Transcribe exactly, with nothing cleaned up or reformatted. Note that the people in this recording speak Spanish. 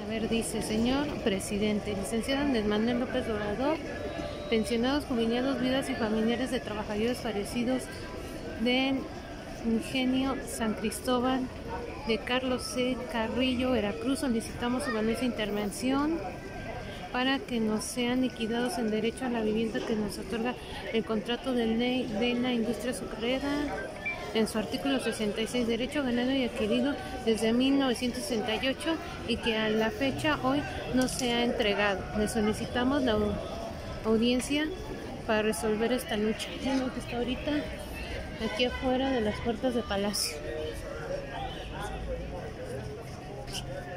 ver, dice: señor presidente, licenciado Andrés Manuel López Obrador, pensionados, jubilados, viudas y familiares de trabajadores fallecidos del Ingenio San Cristóbal de Carlos C. Carrillo, Veracruz, solicitamos su valiosa intervención para que nos sean liquidados en derecho a la vivienda que nos otorga el contrato de ley de la industria azucarera en su artículo sesenta y seis, derecho ganado y adquirido desde mil novecientos sesenta y ocho y que a la fecha hoy no se ha entregado. Le solicitamos la audiencia para resolver esta lucha. Ya no, que está ahorita aquí afuera de las puertas de Palacio.